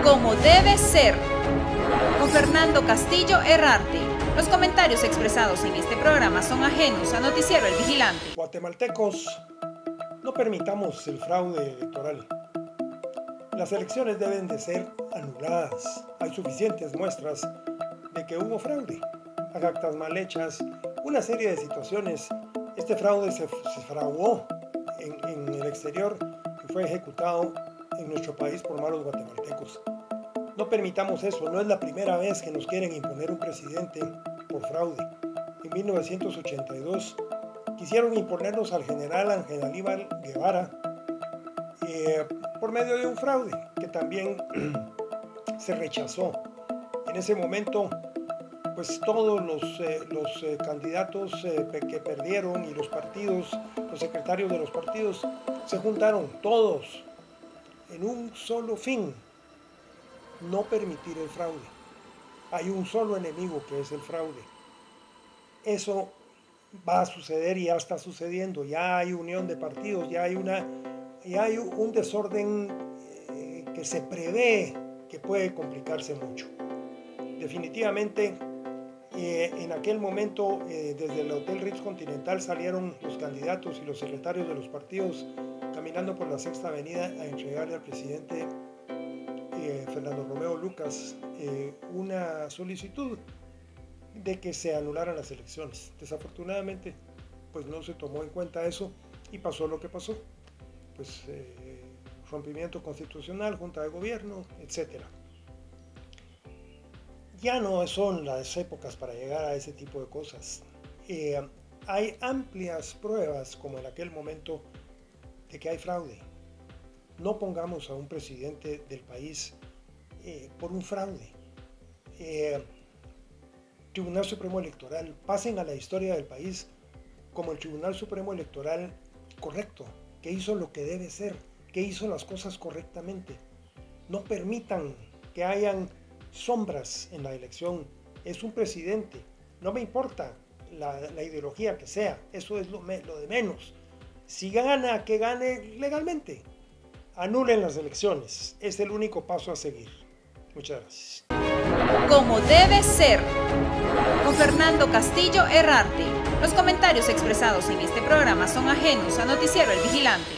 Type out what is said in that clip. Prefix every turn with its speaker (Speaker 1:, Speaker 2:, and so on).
Speaker 1: como debe ser. Con Fernando Castillo Herrarte. Los comentarios expresados en este programa son ajenos a Noticiero El Vigilante.
Speaker 2: Guatemaltecos, no permitamos el fraude electoral. Las elecciones deben de ser anuladas. Hay suficientes muestras de que hubo fraude. Actas mal hechas, una serie de situaciones. Este fraude se fraguó en el exterior y fue ejecutado en nuestro país por malos guatemaltecos. No permitamos eso, no es la primera vez que nos quieren imponer un presidente por fraude. En 1982 quisieron imponernos al general Ángel Aníbal Guevara por medio de un fraude que también se rechazó. En ese momento, pues todos los candidatos que perdieron y los partidos, los secretarios de los partidos, se juntaron todos en un solo fin: no permitir el fraude. Hay un solo enemigo, que es el fraude. Eso va a suceder y ya está sucediendo. Ya hay unión de partidos, ya hay un desorden que se prevé que puede complicarse mucho. Definitivamente, en aquel momento, desde el Hotel Ritz Continental salieron los candidatos y los secretarios de los partidos caminando por la Sexta Avenida a entregarle al presidente Fernando Romeo Lucas una solicitud de que se anularan las elecciones. Desafortunadamente, pues no se tomó en cuenta eso y pasó lo que pasó. Pues rompimiento constitucional, junta de gobierno, etc. Ya no son las épocas para llegar a ese tipo de cosas. Hay amplias pruebas, como en aquel momento, de que hay fraude. No pongamos a un presidente del país por un fraude. Tribunal Supremo Electoral, pasen a la historia del país como el Tribunal Supremo Electoral correcto, que hizo lo que debe ser, que hizo las cosas correctamente. No permitan que hayan sombras en la elección. Es un presidente, no me importa la ideología que sea, eso es lo de menos. Si gana, que gane legalmente. Anulen las elecciones, es el único paso a seguir. Muchas gracias.
Speaker 1: Como debe ser. Con Fernando Castillo Herrarte. Los comentarios expresados en este programa son ajenos a Noticiero El Vigilante.